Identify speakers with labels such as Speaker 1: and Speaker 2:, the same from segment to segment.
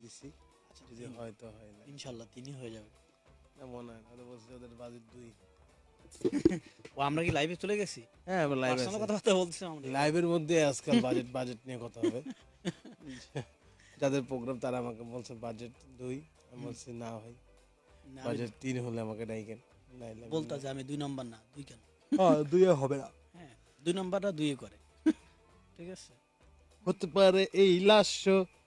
Speaker 1: দিছি,
Speaker 2: আচ্ছা,
Speaker 1: যদি হয়তো হয় না,
Speaker 2: ইনশাল্লাহ 3 হয়ে যাবে।
Speaker 1: না মনে হয় না, ওরা বলছে ওদের বাজেট 2।
Speaker 2: ও আমরা কি লাইভে চলে গেছি?
Speaker 1: হ্যাঁ আমরা লাইভ
Speaker 2: পার্সোনাল
Speaker 1: আছি,
Speaker 2: কথাবার্তা বলছিলাম আমরা।
Speaker 1: লাইভের মধ্যে আজকাল বাজেট নিয়ে কথা হবে। যাদের প্রোগ্রাম তারা আমাকে বলছে বাজেট 2, আমি বলছি না ভাই
Speaker 2: না,
Speaker 1: বাজেট 3 হলে আমাকে ডাইকেন, নাইলে
Speaker 2: বলতা যে আমি 2 নাম্বার না, 2 কেন?
Speaker 1: হ্যাঁ 2 হবে না,
Speaker 2: হ্যাঁ 2 নাম্বারটা 2 করে। ঠিক আছে,
Speaker 1: হতে পারে এই লাস্য,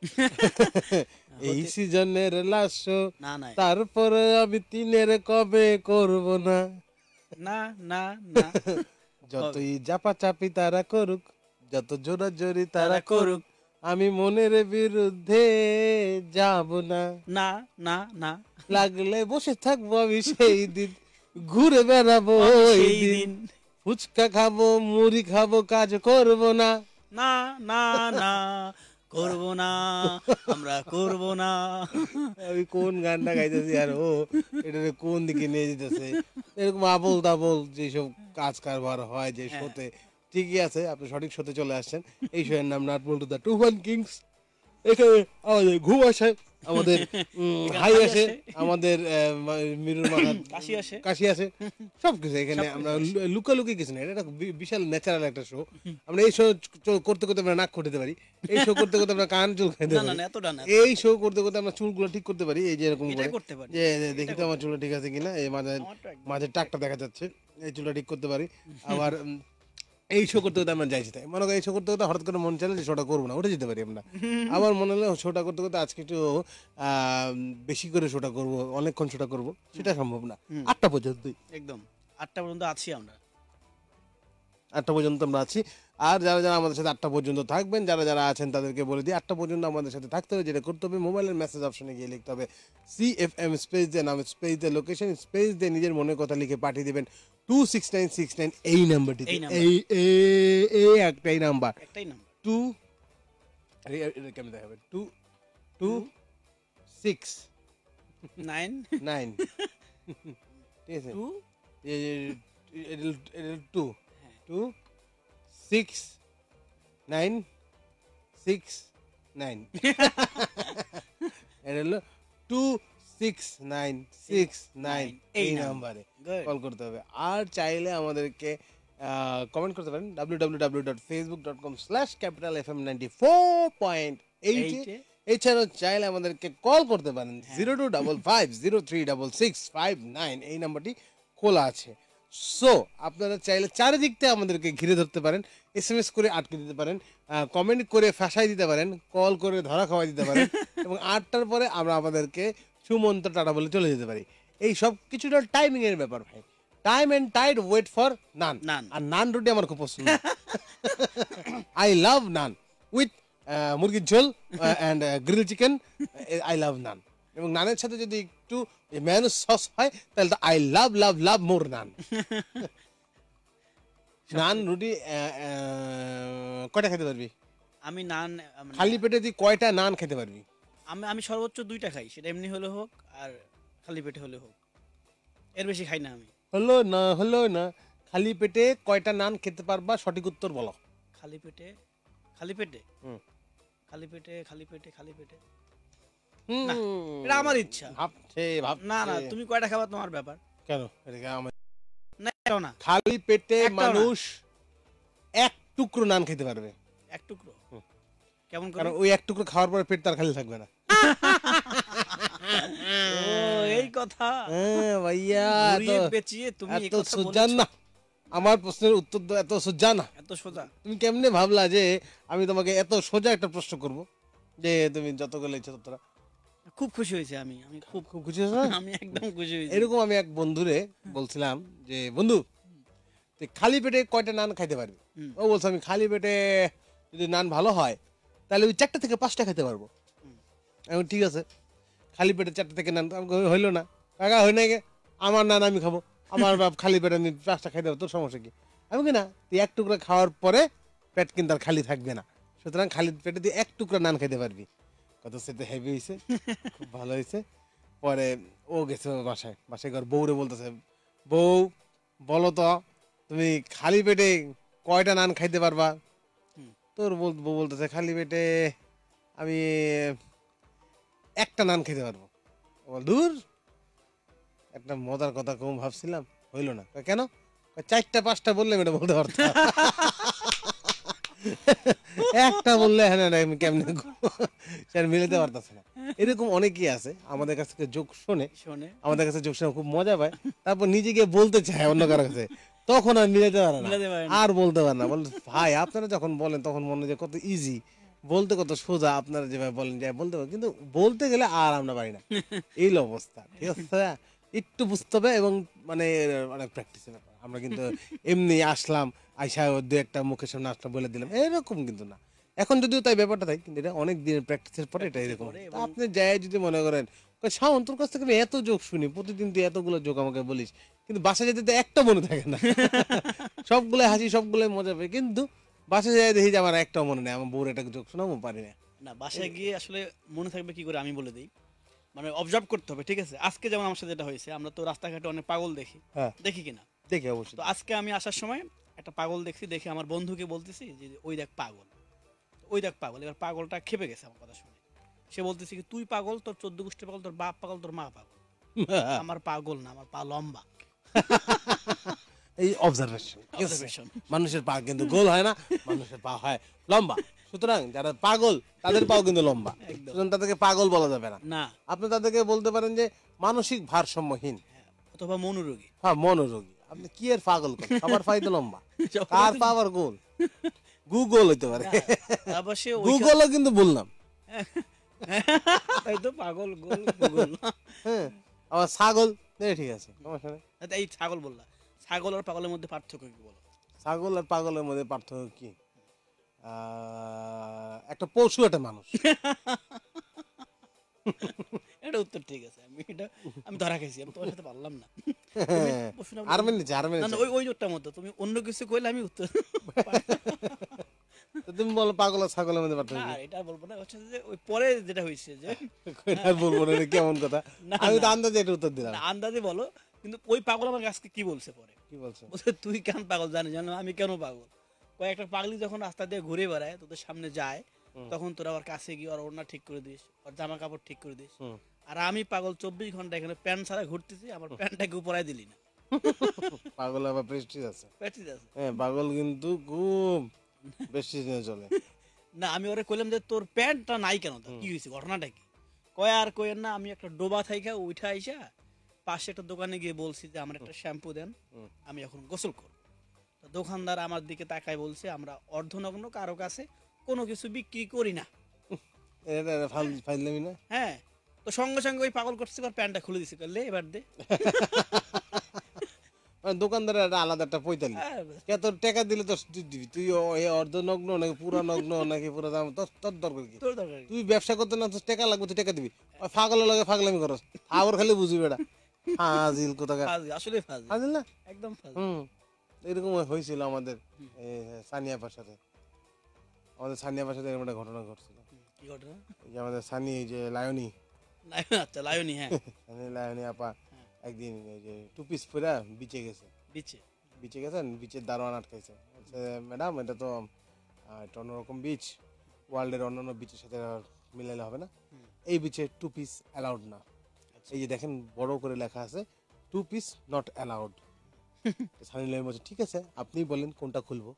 Speaker 1: এই সিজনের লাস্য,
Speaker 2: না না
Speaker 1: তারপরে আমি 3 কবে করব না।
Speaker 2: না না না
Speaker 1: যতই চাপা চাপি তারা করুক, যত জোরাজোরি তারা করুক, আমি মনের বিরুদ্ধে যাব না।
Speaker 2: না না না
Speaker 1: লাগলে বসে থাকবো আমি সেই দিন, ঘুরে বেড়াবো ওই
Speaker 2: সেই
Speaker 1: দিন,
Speaker 2: দিন।
Speaker 1: ফুচকা খাবো মুড়ি খাবো, কাজ করব না।
Speaker 2: না না না করব না, আমরা করব না।
Speaker 1: আমি কোন গানটা গাইতেছি আর ও এটা কোন দিকে নিয়ে যেতেছে, এরকম আবল তাবল যেসব কাজ কারবার হয় যে শোতে। ঠিকই আছে, আপনি সঠিক শোতে চলে আসছেন। এই শোয়ের নাম নাট বল্টু দা 21 কিংস। এখানে আমাদের ঘুম আসে, আমাদের হাই আসে, আমাদের মিরুর মাথা কাশি আসে, সবকিছু এখানে। আমরা লুকালুকি কিছু না, এটা একটা বিশাল ন্যাচারাল একটা শো। আমরা এই শো করতে করতে আমরা নাক খুঁটতে পারি, এই শো করতে করতে আমরা কান চুল খাইতে পারি, এই শো করতে করতে আমরা চুলগুলো ঠিক করতে পারি, এই যে এরকম করে যে দেখি তো আমার চুলটা ঠিক আছে কিনা, এই মাঝে মাঝে টাকটা দেখা যাচ্ছে, এই চুলটা ঠিক করতে পারি। আবার এই শো করতে করতে আমরা যাইছি, তাই মনে করি এই শো করতে করতে হঠাৎ করে মন চাইলে যে শোটা করবো না, উঠে যেতে পারি আমরা। আবার মনে হলো শোটা করতে করতে আজকে একটু বেশি করে শোটা করবো, অনেকক্ষণ শোটা করবো, সেটা সম্ভব না। 8টা পর্যন্তই,
Speaker 2: একদম 8টা পর্যন্ত আছি আমরা,
Speaker 1: 8টা পর্যন্ত আমরা আছি। আর যারা যারা আমাদের সাথে 8টা পর্যন্ত থাকবেন, যারা যারা আছেন তাদেরকে বলে দিই 8টা পর্যন্ত আমাদের সাথে থাকতে হবে। যেটা করতে হবে, মোবাইলের মেসেজ অপশনে গিয়ে লিখতে হবে CFM স্পেস দিয়ে নাম, স্পেস দিয়ে লোকেশন, স্পেস দিয়ে নিজের মনের কথা লিখে পাঠিয়ে দেবেন 26969 এই নাম্বারটিতে। এই একটাই নাম্বার, 2 কেমন দেখাবে 269 ঠিক আছে, 26969 এটা হলো 26969 এই নাম্বারে কল করতে হবে। আর চাইলে আমাদেরকে কমেন্ট করতে পারেন www.facebook.com/capitalfm94.8। এছাড়াও চাইলে আমাদেরকে কল করতে পারেন 0255036659, এই নাম্বারটি খোলা আছে। সো আপনারা চাইলে চারিদিক থেকে আমাদেরকে ঘিরে ধরতে পারেন, SMS করে আটকে দিতে পারেন, কমেন্ট করে ফাঁসাই দিতে পারেন, কল করে ধরা খাওয়াই দিতে পারেন, এবং 8টার পরে আমরা আমাদেরকে সুমন্ত টাটা বলে চলে যেতে পারি। এই সব কিছুটা টাইমিং এর ব্যাপার ভাই। Time and tide wait for none. আর নান রুটি আমার খুব পছন্দ, আই লাভ নান উইথ মুরগির ঝোল and grill chicken, I love naan. এবং নানের সাথে যদি একটু মেয়োনিজ সস হয় তাহলে তো আই লাভ লাভ লাভ মোর নান। নান রুটি কয়টা খেতে পারবি?
Speaker 2: আমি নান
Speaker 1: খালি পেটে তুই কয়টা নান খেতে পারবি?
Speaker 2: আমি সর্বোচ্চ 2টা খাই, সেটা এমনি হলে হোক আর খালি পেটে হলে হোক, এর বেশি খাই না আমি।
Speaker 1: হলো না খালি পেটে কয়টা নান খেতে পারবা, সঠিক উত্তর বলো।
Speaker 2: খালি পেটে না, এটা আমার ইচ্ছা। না না, তুমি কয়টা খাবা তোমার ব্যাপার।
Speaker 1: কেন এটা আমার
Speaker 2: না,
Speaker 1: খালি পেটে মানুষ এক টুকরো নান খেতে পারবে।
Speaker 2: এক টুকরো? কেমন করে?
Speaker 1: কারণ ওই এক টুকরো খাওয়ার পরে পেট তার খালি থাকবে না।
Speaker 2: ও এই কথা।
Speaker 1: হ্যাঁ ভাইয়া,
Speaker 2: তুমি
Speaker 1: এত সোজা না, আমার প্রশ্নের উত্তর দাও এত সোজা না।
Speaker 2: এত সোজা
Speaker 1: তুমি কেমনে ভাবলা যে আমি তোমাকে এত সোজা একটা প্রশ্ন করব যে তুমি যতগুলো ইচ্ছা ততটা?
Speaker 2: খুব খুশি হয়েছে আমি খুব
Speaker 1: খুশি হয়েছে।
Speaker 2: আমি একদম খুশি হয়েছি।
Speaker 1: এরকম আমি এক বন্ধুরে বলছিলাম যে বন্ধু তুই খালি পেটে কয়টা নান খাইতে পারবি? ও বলছে আমি খালি পেটে যদি নান ভালো হয় তাহলে ওই 4টা থেকে 5টা খেতে পারবো। আমি ঠিক আছে, খালি পেটে 4টা থেকে নান হইলো না কাকা, হয় নাই গে, আমার নান আমি খাবো, আমার বাপ খালি পেটে আমি 5টা খাইতে পারবো, তোর সমস্যা কি? আমি কি না, তুই এক টুকরা খাওয়ার পরে পেট কিন্তু আর খালি থাকবে না, সুতরাং খালি পেটে তুই এক টুকরা নান খাইতে পারবি। কত সেটা হেভি হয়েছে, খুব ভালো হয়েছে। পরে ও গেছে বাসায় ঘর বউরে বলতেছে, বউ বলো তো তুমি খালি পেটে কয়টা নান খাইতে পারবা? তোর বউ বলতেছে খালি পেটে আমি একটা নান খেতে পারবো। দূর, একটা মজার কথা কম ভাবছিলাম, হইলো না। কেন? 4টা 5টা বললে এটা বলতে পারতাম, একটা বললে হ্যাঁ না আমি কেমনে সে মিলাতে পারতেছে না। এরকম অনেকেই আছে আমাদের কাছ থেকে যোগ শোনে, আমাদের কাছে যোগ শুনে খুব মজা পায়, তারপর নিজে গিয়ে বলতে চায় অন্য কারো কাছে, তখন আর মিলাতে পারে না, আর বলতে পারে না। বলে ভাই আপনারা যখন বলেন তখন মনে হয় কত ইজি, বলতে কত সোজা, আপনারা যেভাবে বলেন যে বলতে পারেন, কিন্তু বলতে গেলে আর আমরা পারি না, এই অবস্থা। ঠিক আছে, একটু বুঝতে হবে এবং মানে অনেক প্র্যাকটিসের ব্যাপার। আমরা কিন্তু এমনি আসলাম, আইসা দু একটা মুখের সামনে আসলাম বলে দিলাম, এরকম কিন্তু না। এখন যদিও তাই ব্যাপারটা তাই, কিন্তু এটা অনেক দিনের প্র্যাকটিসের পরে এটা এরকম। আপনি যাই যদি মনে করেন শাওন তোর কাছ থেকে আমি এত যোগ শুনি, প্রতিদিন তুই এতগুলো যোগ আমাকে বলিস, কিন্তু বাসায় যেতে তো একটা মনে থাকে না, সবগুলো হাসি সবগুলো মজা পাই, কিন্তু বাসায় যাই দেখি যে আমার একটাও মনে নেই, আমার বউর একটা যোগ শোনাবো পারি না।
Speaker 2: না, বাসায় গিয়ে আসলে মনে থাকবে কি করে আমি বলে দিই, মানে অবজার্ভ করতে হবে। ঠিক আছে, আজকে যেমন আমার সাথে যেটা হয়েছে, আমরা তো রাস্তাঘাটে অনেক পাগল দেখি, দেখি কিনা?
Speaker 1: দেখি অবশ্যই।
Speaker 2: তো আজকে আমি আসার সময় একটা পাগল দেখছি, দেখে আমার বন্ধুকে বলতেছি যে ওই দেখ পাগল, ওই দেখ পাগল। এবার পাগলটা খেপে গেছে আমার কথা শুনে, সে বলতেছে কি তুই পাগল, তোর 14 গোষ্ঠী পাগল, তোর বাপ পাগল, তোর মা পাগল, আমার পাগল না, আমার পা লম্বা।
Speaker 1: এই অবজারভেশন, মানুষের পা কিন্তু গোল হয় না, মানুষের পা হয় লম্বা, সুতরাং যারা পাগল তাদের পাও কিন্তু লম্বা, সুতরাং তাদেরকে পাগল বলা যাবে না। আপনি তাদেরকে বলতে পারেন যে মানসিক ভারসাম্যহীন
Speaker 2: অথবা মনোরোগী।
Speaker 1: হ্যাঁ, মনোরোগী। আপনি কি এর পাগল করেন? সবার পাই তো লম্বা, কার পা আবার গোল? গুগল হইতে পারে, গুগলও কিন্তু বললাম,
Speaker 2: এই তো পাগল গোল গুগল।
Speaker 1: হ্যাঁ, আবার ছাগল, ঠিক আছে সমস্যা নেই।
Speaker 2: এই ছাগল বললা, ছাগল আর পাগলের মধ্যে পার্থক্য কি বলো?
Speaker 1: ছাগল আর পাগলের মধ্যে পার্থক্য কি? একটা পশু, একটা মানুষ।
Speaker 2: এটা উত্তর ঠিক আছে, আমি ধরা খাইছি, আমি তোমার সাথে পারলাম না। ওই জোরটার মতো তুমি অন্য কিছু কইলে আমি উত্তর
Speaker 1: তুমি বলো পাগল আর ছাগলের মধ্যে পার্থক্য।
Speaker 2: না এটা বলবো না, হচ্ছে যে ওই পরে যেটা হইছে যে
Speaker 1: বলবো না, কেমন কথা? আমি তো আন্দাজে এটা উত্তর দিলাম।
Speaker 2: আন্দাজে বলো, কিন্তু ওই পাগল আমার কাছে কি বলছে পরে,
Speaker 1: কি বলছে?
Speaker 2: বলছে তুই কেন পাগল জানিস? জানো আমি কেন পাগল? কয়েকটা পাগলি যখন রাস্তা দিয়ে ঘুরে বেড়ায়, তোদের সামনে যায়, তখন তোরা ওর কাছে গিয়ে ওর ওড়না ঠিক করে দিস, ওর জামা কাপড় ঠিক করে দিস, আর আমি পাগল 24 ঘন্টা এখানে প্যান্ট ছাড়া ঘুরতেছি, আমার প্যান্টটাকে উপরাই দিলি না।
Speaker 1: পাগল আবার প্রেস্টিজ আছে,
Speaker 2: প্রেস্টিজ আছে।
Speaker 1: হ্যাঁ, পাগল কিন্তু খুব প্রেস্টিজ নিয়ে চলে।
Speaker 2: না, আমি ওরে কইলাম যে তোর প্যান্টটা নাই কেন, কি হয়েছে, ঘটনাটা কি? কয় আর কইেন না, আমি একটা ডোবা থাইকা উঠা আইসা পাশে একটা দোকানে গিয়ে বলছি যে আমার একটা শ্যাম্পু দেন, আমি এখন গোসল করব। তো দোকানদার আমার দিকে তাকায় বলছে, আমরা অর্ধনগ্ন কারো কাছে কোনো কিছু বিক্রি করি না। হ্যাঁ, তো সঙ্গে সঙ্গে ওই পাগল করছে, প্যান্টটা খুলে দিছে, করলে এবার দে।
Speaker 1: দোকানদারের একটা আলাদা একটা পৈতালি, তোর টাকা দিলে তো দিবি, তুই অর্ধনগ্ন নাকি পুরা নগ্ন নাকি পুরা দাম, তোর দরকার কি? তুই ব্যবসা করতে না, তোর টাকা লাগবে, তুই টাকা দিবি। ফাগলের লাগে ফাগলামি করস, আবার খালি বুঝবি এটা ফাজিল কোথাকার, আসলে ফাজিল না, একদম ফাজিল। এরকম হয়েছিল আমাদের সানিয়াপার সাথে, আমাদের সানিয়াপার সাথে এরকম একটা ঘটনা ঘটছিল। কি ঘটনা? আমাদের সানি, এই যে লায়নি,
Speaker 2: আচ্ছা লায়নি, হ্যাঁ
Speaker 1: লায়নি আপা একদিন এই যে টু পিস পরে বিচে গেছে, বিচে গেছেন, বিচের দারোয়ান আটকাইছে, বলছে ম্যাডাম এটা তো একটা অন্যরকম বিচ, ওয়ার্ল্ডের অন্যান্য বিচের সাথে মিলাইলে হবে না, এই বিচে টু পিস অ্যালাউড না। এই যে দেখেন বড় করে লেখা আছে two piece not allowed. Sunny Leone বলছে ঠিক আছে আপনি বলেন কোনটা খুলবো,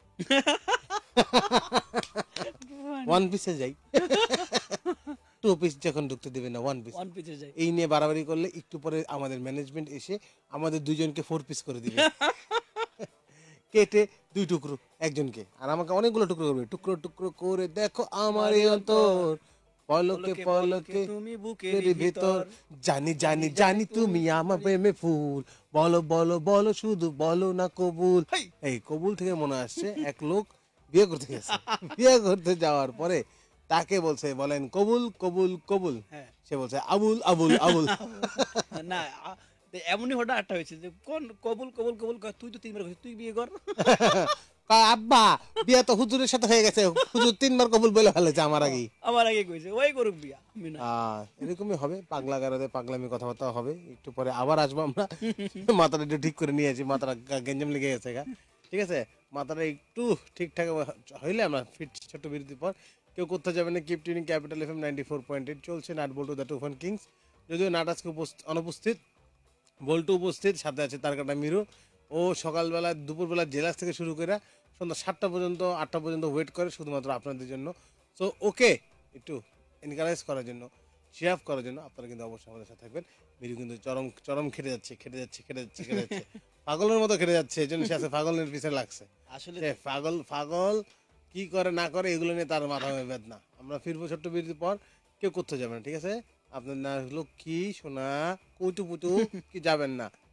Speaker 1: ওয়ান পিসে যাই। টু পিস যখন ঢুকতে দেবে না, ওয়ান পিসে যাই। এই নিয়ে বাড়াবাড়ি করলে একটু পরে আমাদের ম্যানেজমেন্ট এসে আমাদের দুইজনকে 4 পিস করে দিবে, কেটে 2 টুকরো একজনকে, আর আমাকে অনেকগুলো টুকরো করবে, টুকরো টুকরো করে দেখো আমার অন্তর, পলকে পলকে তুমি বুকের ভিতর, জানি জানি জানি তুমি আমার প্রেমে ফুল, বলো বলো বলো শুধু বলো না কবুল। এই কবুল থেকে মনে আসছে এক লোক বিয়ে করতে গেছে, বিয়ে করতে যাওয়ার পরে তাকে বলছে বলেন কবুল কবুল কবুল, সে বলছে আবুল আবুল আবুল।
Speaker 2: না এমনই হঠাৎ একটা হয়েছে যে কোন কবুল কবুল কবুল, তুই তো 3বার কইছিস, তুই বিয়ে কর।
Speaker 1: আব্বা বিয়ে তো হুজুরের সাথে হয়ে গেছে, হুজুর 3বার কবুল বলে ফেলেছে আমার আগে
Speaker 2: কইছে, ওই করুক বিয়া।
Speaker 1: এরকমই হবে, পাগলা গারাতে পাগলামি কথাবার্তা হবে। একটু পরে আবার আসবো আমরা, মাথাটা একটু ঠিক করে নিয়েছি, মাথাটা গেঞ্জাম লেগে গেছে, ঠিক আছে, মাথাটা একটু ঠিকঠাক হইলে আমরা ফিট ছোট্ট বিরতির পর কেউ কোথাও যাবেন না, কিপ টিউনিং ক্যাপিটাল FM 94.8 চলছে। Nut bolt the Toofan kings, যদিও নাট আজকে অনুপস্থিত, বল্টু উপস্থিত, সাথে আছে তার কাটা মিরু। ও সকালবেলা দুপুরবেলা জেলাস থেকে শুরু করে সন্ধ্যা 7টা পর্যন্ত 8টা পর্যন্ত ওয়েট করে শুধুমাত্র আপনাদের জন্য। সো ওকে, একটু এনকারেজ করার জন্য, চেয়ার করার জন্য আপনারা কিন্তু অবশ্যই আমাদের সাথে থাকবেন। মিরু কিন্তু চরম চরম খেটে যাচ্ছে, পাগলের মতো খেটে যাচ্ছে, এই জন্য সে আছে পাগলের পিছনে লাগছে।
Speaker 2: আসলে
Speaker 1: পাগল কি করে না করে এগুলো নিয়ে তার মাথা বেদনা। আমরা ফিরবো ছোট্ট বিরতির পর, কেউ কোথাও যাবেন না, ঠিক আছে? আপনার না লক্ষ্মী সোনা কুটু পুটু কি যাবেন না।